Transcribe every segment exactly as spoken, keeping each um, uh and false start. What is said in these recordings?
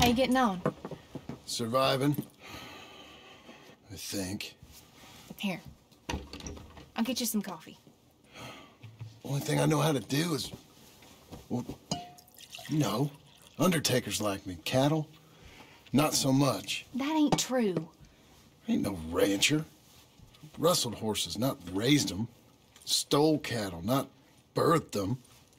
How you getting on? Surviving. I think. Here. I'll get you some coffee. Only thing I know how to do is... Well, you know, undertakers like me. Cattle, not so much. That ain't true. Ain't no rancher. Rustled horses, not raised them. Stole cattle, not birthed them.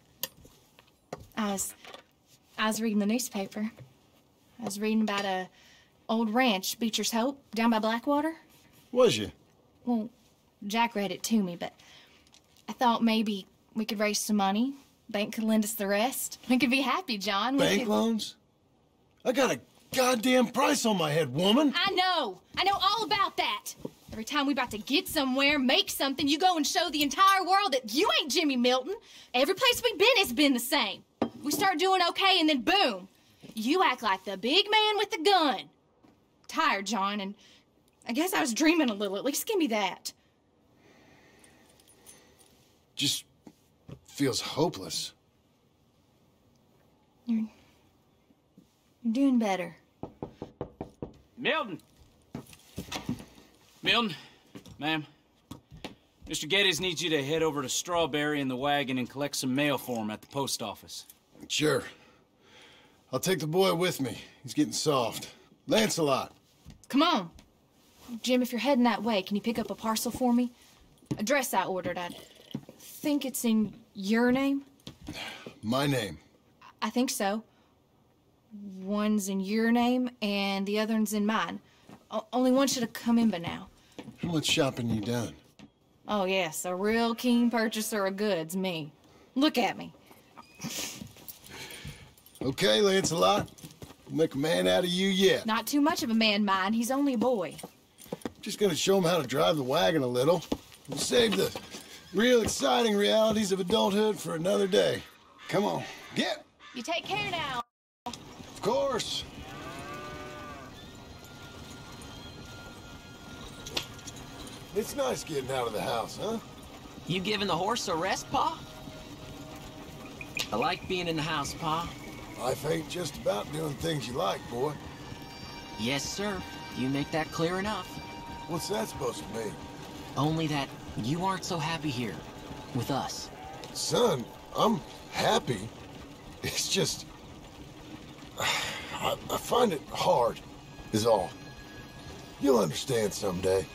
I was... I was reading the newspaper. I was reading about a old ranch, Beecher's Hope, down by Blackwater. Was you? Well, Jack read it to me, but I thought maybe we could raise some money. Bank could lend us the rest. We could be happy, John. We Bank could... loans? I got a goddamn price on my head, woman. I know. I know all about that. Every time we about to get somewhere, make something, you go and show the entire world that you ain't Jimmy Milton. Every place we've been has been the same. We start doing okay, and then boom. You act like the big man with the gun. Tired, John, and I guess I was dreaming a little. At least give me that. Just feels hopeless. You're... You're doing better. Milton! Milton, ma'am. Mister Geddes needs you to head over to Strawberry in the wagon and collect some mail for him at the post office. Sure. I'll take the boy with me. He's getting soft. Lancelot. Come on. Jim, if you're heading that way, can you pick up a parcel for me? A dress I ordered. I think it's in your name? My name. I think so. One's in your name, and the other one's in mine. O only one should have come in by now. How much shopping you done? Oh, yes, a real keen purchaser of goods, me. Look at me. Okay, Lancelot. We'll make a man out of you yet. Not too much of a man, mine. He's only a boy. Just gonna show him how to drive the wagon a little. We'll save the real exciting realities of adulthood for another day. Come on, get. You take care now. Of course. It's nice getting out of the house, huh? You giving the horse a rest, Pa? I like being in the house, Pa. Life ain't just about doing things you like, boy. Yes, sir. You make that clear enough. What's that supposed to mean? Only that you aren't so happy here, with us. Son, I'm happy. It's just... I, I find it hard, is all. You'll understand someday.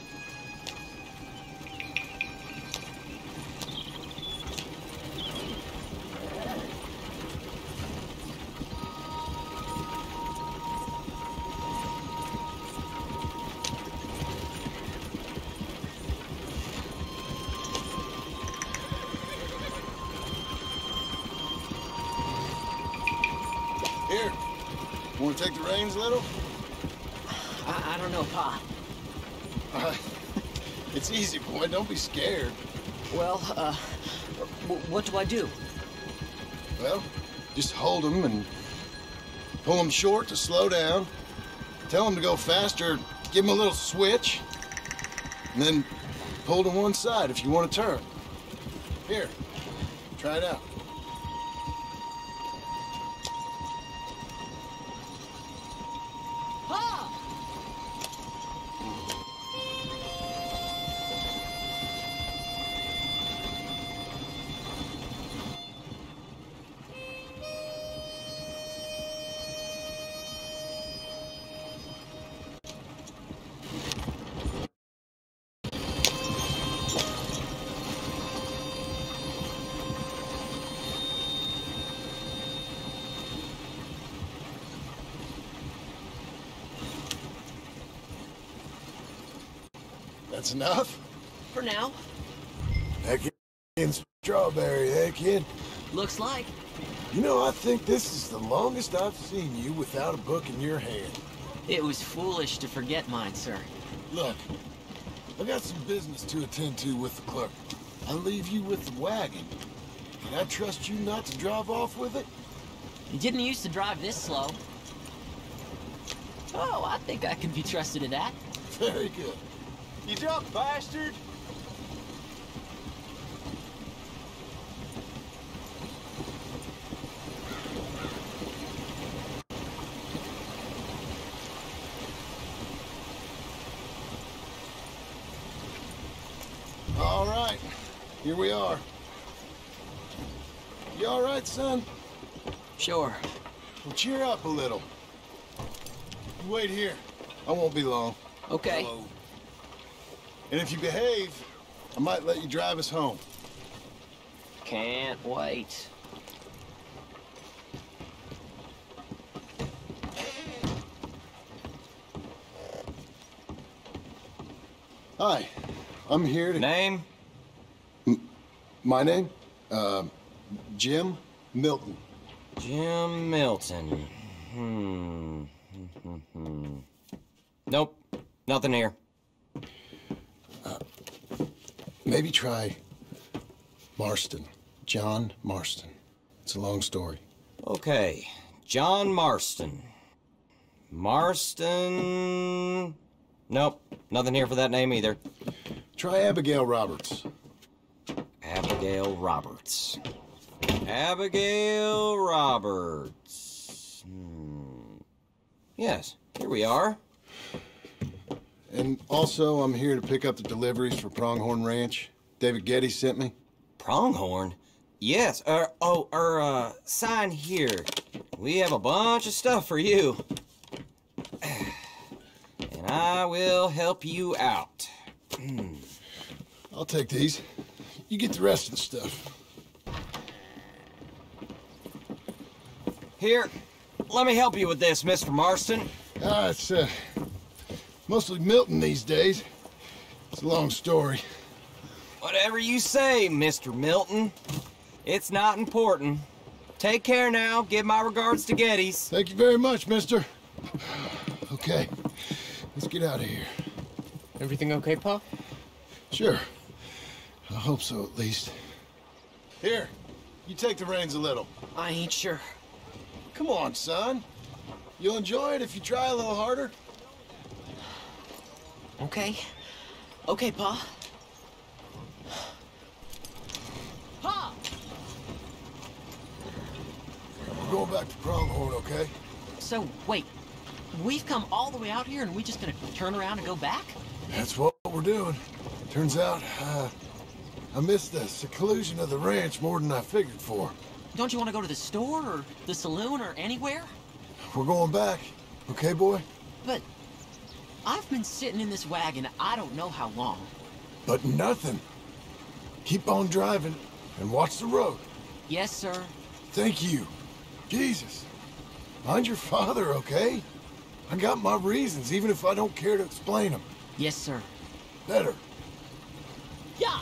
Here, want to take the reins a little? I, I don't know, Pa. Uh, it's easy, boy. Don't be scared. Well, uh, w what do I do? Well, just hold them and pull them short to slow down. Tell them to go faster. Give them a little switch. And then pull to one side if you want to turn. Here, try it out. That's enough? For now. Heck in Strawberry, eh, kid? Looks like. You know, I think this is the longest I've seen you without a book in your hand. It was foolish to forget mine, sir. Look, I got some business to attend to with the clerk. I'll leave you with the wagon. Can I trust you not to drive off with it? You didn't used to drive this slow. Oh, I think I can be trusted in that. Very good. You dumb bastard! here we are. You all right, son? Sure. Well, cheer up a little. You wait here. I won't be long. Okay. Hello. And if you behave, I might let you drive us home. Can't wait. Hi, I'm here to... Name? My name? Uh, Jim Milton. Jim Milton. Hmm. Hmm. Nope. Nothing here. Uh, maybe try Marston. John Marston. It's a long story. Okay. John Marston. Marston... Nope. Nothing here for that name either. Try Abigail Roberts. Abigail Roberts. Abigail Roberts. Hmm. Yes, here we are. And also, I'm here to pick up the deliveries for Pronghorn Ranch. David Getty sent me. Pronghorn? Yes, er, oh, er, uh, sign here. We have a bunch of stuff for you. And I will help you out. Hmm. I'll take these. You get the rest of the stuff. Here, let me help you with this, Mister Marston. Ah, it's, uh, mostly Milton these days. It's a long story. Whatever you say, Mister Milton. It's not important. Take care now. Give my regards to Geddes. Thank you very much, mister. Okay, let's get out of here. Everything okay, Pa? Sure. I hope so, at least. Here, you take the reins a little. I ain't sure. Come on, son. You'll enjoy it if you try a little harder. Okay. Okay, Pa. Pa! We're going back to Pronghorn, okay? So, wait. We've come all the way out here and we just gonna turn around and go back? That's what we're doing. Turns out, uh, I missed the seclusion of the ranch more than I figured for. Don't you want to go to the store or the saloon or anywhere? We're going back, okay, boy? But I've been sitting in this wagon I don't know how long. But nothing. Keep on driving and watch the road. Yes, sir. Thank you. Jesus. Mind your father, okay? I got my reasons, even if I don't care to explain them. Yes, sir. Better. Yeah.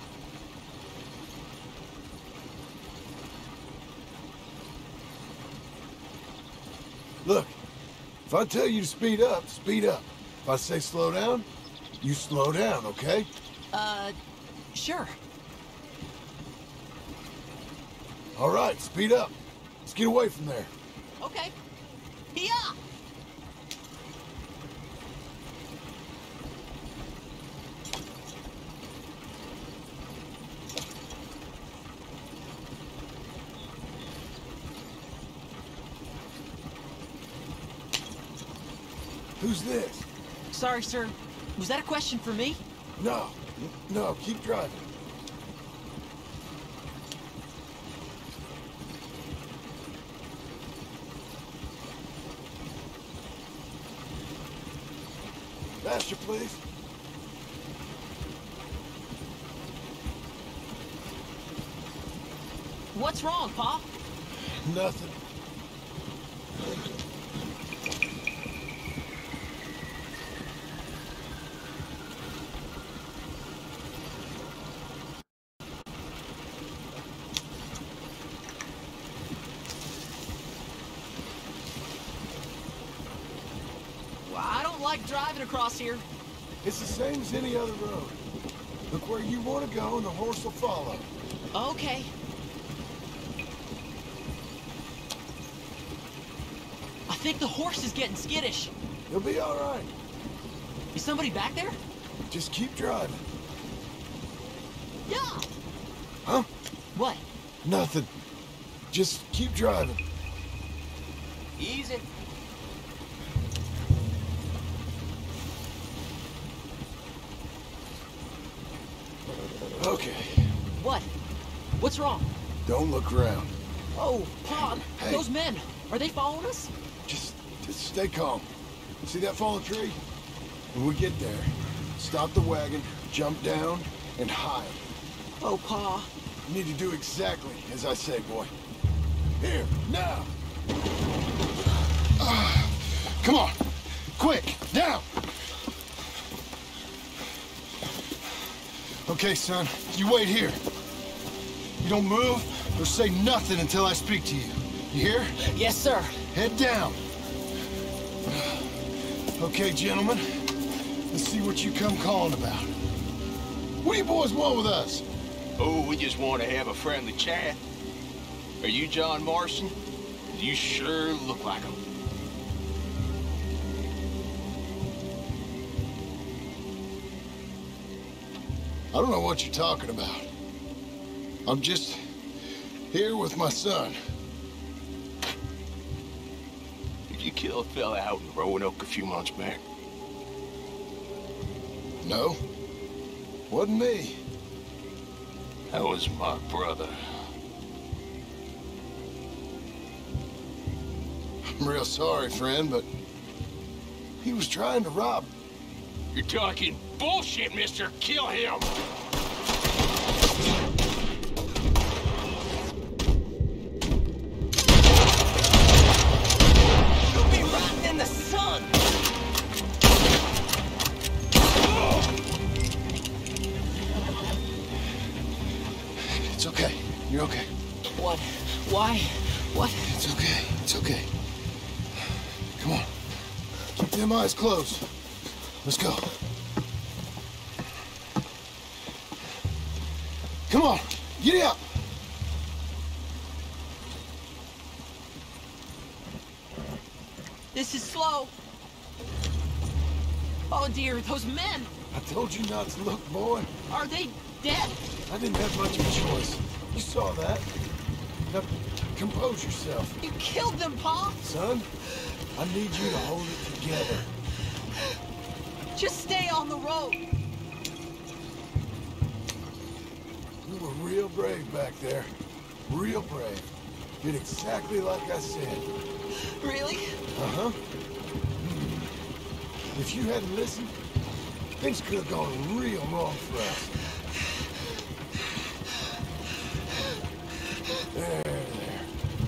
Look, if I tell you to speed up, speed up. If I say slow down, you slow down, okay? Uh, sure. All right, speed up. Let's get away from there. Okay. Yeah. Who's this? Sorry, sir. Was that a question for me? No, no, keep driving. Faster, please. What's wrong, Pa? Nothing. Well, I don't like driving across here. It's the same as any other road. Look where you want to go and the horse will follow. Okay. I think the horse is getting skittish. You'll be all right. Is somebody back there? Just keep driving. Yeah. Huh? What? Nothing. Just keep driving. Easy. Okay. What's wrong? Don't look around. Oh, Pa, Hey. those men, are they following us? Just, just stay calm. See that fallen tree? When we get there, stop the wagon, jump down, and hide. Oh, Pa. You need to do exactly as I say, boy. Here, now! Ah, come on! Quick, down! Okay, son, you wait here. You don't move or say nothing until I speak to you. You hear? Yes, sir. Head down. Okay, gentlemen. Let's see what you come calling about. What do you boys want with us? Oh, we just want to have a friendly chat. Are you John Marston? You sure look like him. I don't know what you're talking about. I'm just here with my son. Did you kill a fella out in Roanoke a few months back? No, wasn't me. That was my brother. I'm real sorry, friend, but he was trying to rob. You're talking bullshit, mister. Kill him. You'll be rotting in the sun! It's okay. You're okay. What? Why? What? It's okay. It's okay. Come on. Keep them eyes closed. Let's go. Come on. Giddy up. This is slow. Oh dear, those men! I told you not to look, boy. Are they dead? I didn't have much of a choice. You saw that. Now, compose yourself. You killed them, Pa! Son, I need you to hold it together. Just stay on the road. You were real brave back there. Real brave. Did exactly like I said. Really? Uh-huh. If you hadn't listened, things could have gone real wrong for us. There, there.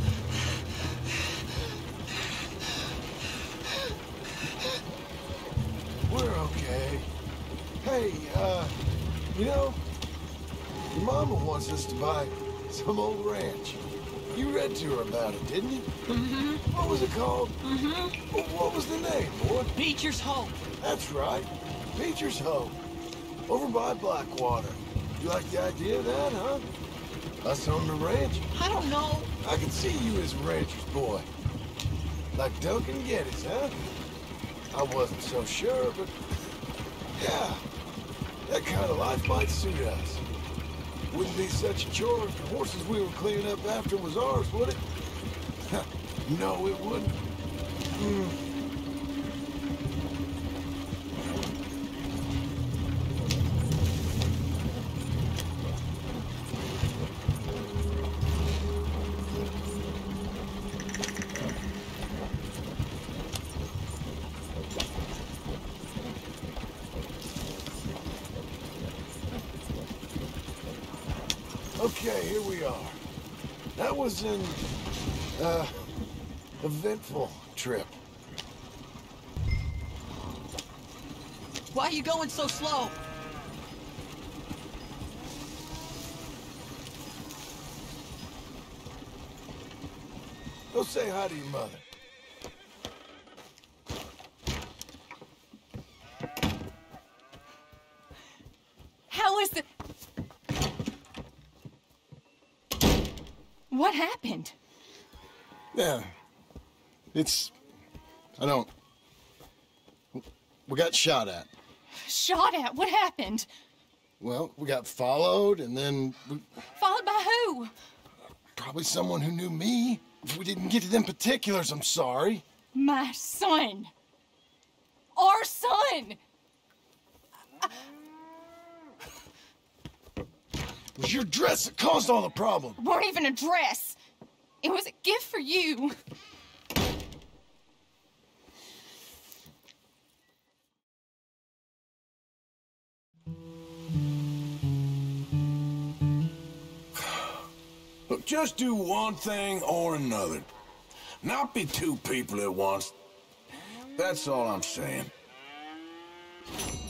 We're okay. Hey, uh, you know, your mama wants us to buy some old ranch. You read to her about it, didn't you? Mm-hmm. What was it called? Mm-hmm. What was the name, boy? Beecher's Hope. That's right. Beecher's Hope. Over by Blackwater. You like the idea of that, huh? Us on the ranch? I don't know. I can see you as a rancher's boy. Like Duncan Geddes, huh? I wasn't so sure, but... yeah. That kind of life might suit us. Wouldn't be such a chore if the horses we were cleaning up after was ours, would it? No, it wouldn't. Mm. Okay, here we are. That was an, uh, eventful trip. Why are you going so slow? Go say hi to your mother. How is the... What happened? Yeah. It's... I don't... We got shot at. Shot at? What happened? Well, we got followed, and then... We, Followed by who? probably someone who knew me. If we didn't get to them particulars, I'm sorry. My son. Our son. It was your dress that caused all the problem. It weren't even a dress. It was a gift for you. Look, just do one thing or another. Not be two people at once. That's all I'm saying.